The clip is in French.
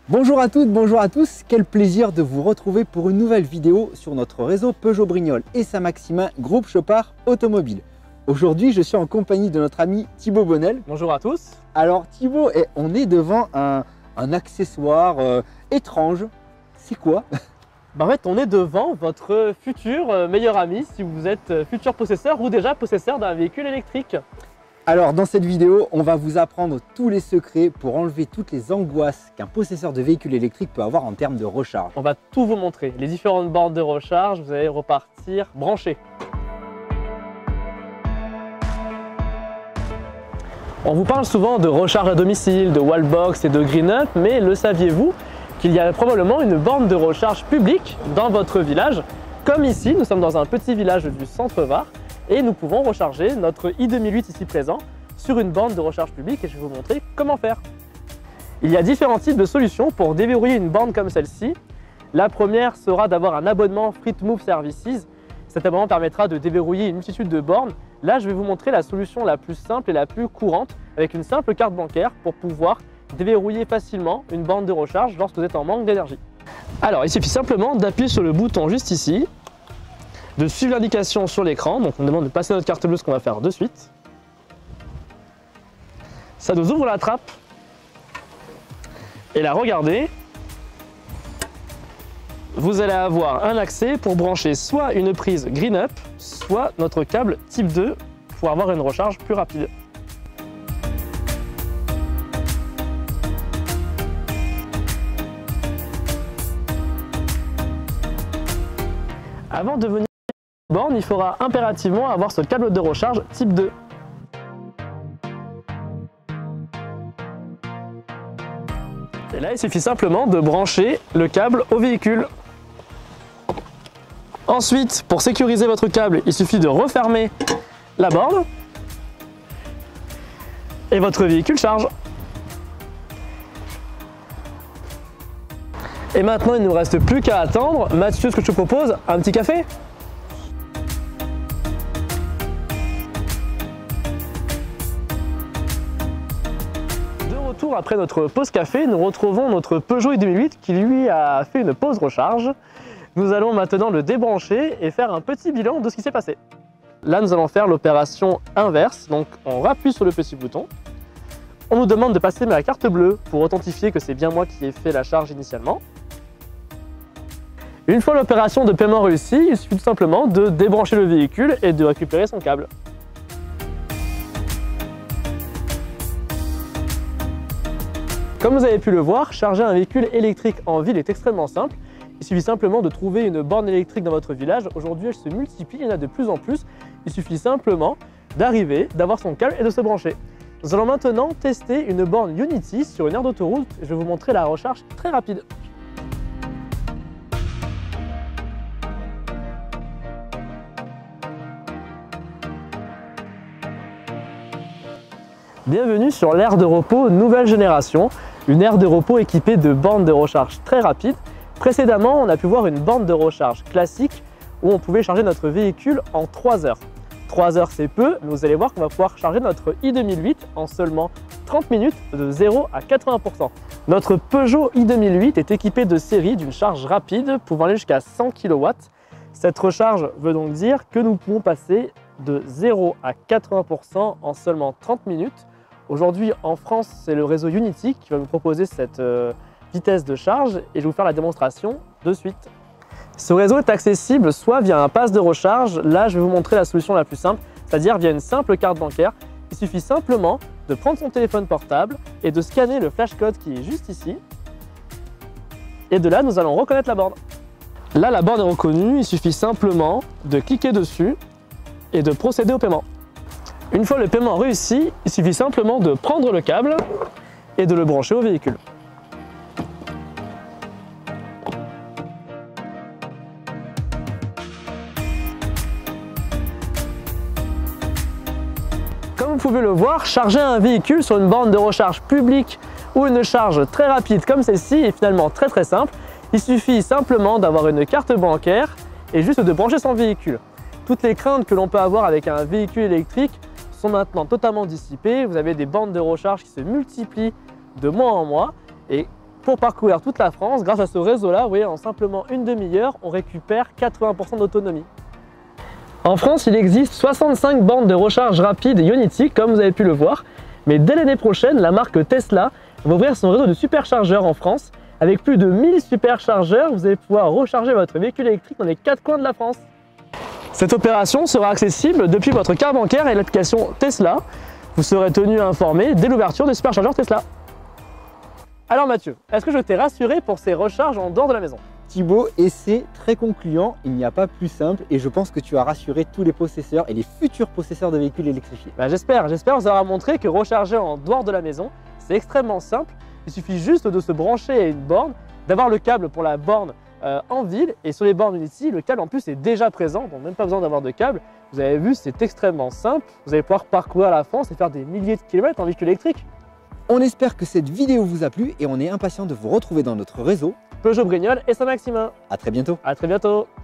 Bonjour à toutes, bonjour à tous, quel plaisir de vous retrouver pour une nouvelle vidéo sur notre réseau Peugeot Brignol et Saint-Maximin Groupe Chopard Automobile. Aujourd'hui, je suis en compagnie de notre ami Thibaut Bonnel. Bonjour à tous. Alors Thibaut, on est devant un accessoire étrange. C'est quoi? En fait, on est devant votre futur meilleur ami si vous êtes futur possesseur ou déjà possesseur d'un véhicule électrique. Alors dans cette vidéo, on va vous apprendre tous les secrets pour enlever toutes les angoisses qu'un possesseur de véhicule électrique peut avoir en termes de recharge. On va tout vous montrer, les différentes bornes de recharge, vous allez repartir branché. On vous parle souvent de recharge à domicile, de wallbox et de green-up, mais le saviez-vous qu'il y a probablement une borne de recharge publique dans votre village? Comme ici, nous sommes dans un petit village du centre Var et nous pouvons recharger notre i2008 ici présent sur une borne de recharge publique et je vais vous montrer comment faire. Il y a différents types de solutions pour déverrouiller une borne comme celle-ci. La première sera d'avoir un abonnement Free2Move Services. Cet abonnement permettra de déverrouiller une multitude de bornes. Là, je vais vous montrer la solution la plus simple et la plus courante avec une simple carte bancaire pour pouvoir déverrouiller facilement une borne de recharge lorsque vous êtes en manque d'énergie. Alors, il suffit simplement d'appuyer sur le bouton juste ici, de suivre l'indication sur l'écran. Donc, on demande de passer notre carte bleue, ce qu'on va faire de suite. Ça nous ouvre la trappe. Et là, regardez, vous allez avoir un accès pour brancher soit une prise green-up, soit notre câble type 2 pour avoir une recharge plus rapide. Avant de venir à la borne, il faudra impérativement avoir ce câble de recharge type 2. Et là, il suffit simplement de brancher le câble au véhicule. Ensuite, pour sécuriser votre câble, il suffit de refermer la borne et votre véhicule charge. Et maintenant, il ne nous reste plus qu'à attendre. Mathieu, ce que je te propose, un petit café? De retour après notre pause café, nous retrouvons notre Peugeot i2008 qui lui a fait une pause recharge. Nous allons maintenant le débrancher et faire un petit bilan de ce qui s'est passé. Là, nous allons faire l'opération inverse. Donc, on appuie sur le petit bouton. On nous demande de passer ma carte bleue pour authentifier que c'est bien moi qui ai fait la charge initialement. Une fois l'opération de paiement réussie, il suffit tout simplement de débrancher le véhicule et de récupérer son câble. Comme vous avez pu le voir, charger un véhicule électrique en ville est extrêmement simple. Il suffit simplement de trouver une borne électrique dans votre village. Aujourd'hui, elle se multiplie, il y en a de plus en plus. Il suffit simplement d'arriver, d'avoir son câble et de se brancher. Nous allons maintenant tester une borne Unity sur une aire d'autoroute. Je vais vous montrer la recharge très rapide. Bienvenue sur l'aire de repos nouvelle génération, une aire de repos équipée de bornes de recharge très rapides. Précédemment, on a pu voir une borne de recharge classique où on pouvait charger notre véhicule en 3 heures. 3 heures c'est peu, mais vous allez voir qu'on va pouvoir charger notre i2008 en seulement 30 minutes de 0 à 80%. Notre Peugeot i2008 est équipé de série d'une charge rapide pouvant aller jusqu'à 100 kW. Cette recharge veut donc dire que nous pouvons passer de 0 à 80% en seulement 30 minutes. Aujourd'hui en France, c'est le réseau Unity qui va nous proposer cette vitesse de charge et je vais vous faire la démonstration de suite. Ce réseau est accessible soit via un pass de recharge, là je vais vous montrer la solution la plus simple, c'est-à-dire via une simple carte bancaire. Il suffit simplement de prendre son téléphone portable et de scanner le flash code qui est juste ici. Et de là, nous allons reconnaître la borne. Là, la borne est reconnue, il suffit simplement de cliquer dessus et de procéder au paiement. Une fois le paiement réussi, il suffit simplement de prendre le câble et de le brancher au véhicule. Comme vous pouvez le voir, charger un véhicule sur une borne de recharge publique ou une charge très rapide comme celle-ci est finalement très simple. Il suffit simplement d'avoir une carte bancaire et juste de brancher son véhicule. Toutes les craintes que l'on peut avoir avec un véhicule électrique sont maintenant totalement dissipées. Vous avez des bornes de recharge qui se multiplient de mois en mois et pour parcourir toute la France. Grâce à ce réseau-là, vous voyez, en simplement une demi-heure, on récupère 80% d'autonomie. En France, il existe 65 bornes de recharge rapide Ionity, comme vous avez pu le voir. Mais dès l'année prochaine, la marque Tesla va ouvrir son réseau de superchargeurs en France. Avec plus de 1000 superchargeurs, vous allez pouvoir recharger votre véhicule électrique dans les 4 coins de la France. Cette opération sera accessible depuis votre carte bancaire et l'application Tesla. Vous serez tenu informé dès l'ouverture des superchargeurs Tesla. Alors Mathieu, est-ce que je t'ai rassuré pour ces recharges en dehors de la maison? Thibaut, et c'est très concluant, il n'y a pas plus simple et je pense que tu as rassuré tous les possesseurs et les futurs possesseurs de véhicules électrifiés. J'espère vous aura montré que recharger en dehors de la maison, c'est extrêmement simple. Il suffit juste de se brancher à une borne, d'avoir le câble pour la borne en ville, et sur les bornes Ionity, le câble en plus est déjà présent, donc même pas besoin d'avoir de câble. Vous avez vu, c'est extrêmement simple, vous allez pouvoir parcourir la France et faire des milliers de kilomètres en véhicule électrique. On espère que cette vidéo vous a plu et on est impatient de vous retrouver dans notre réseau Peugeot Brignol et Saint-Maximin. À très bientôt. À très bientôt.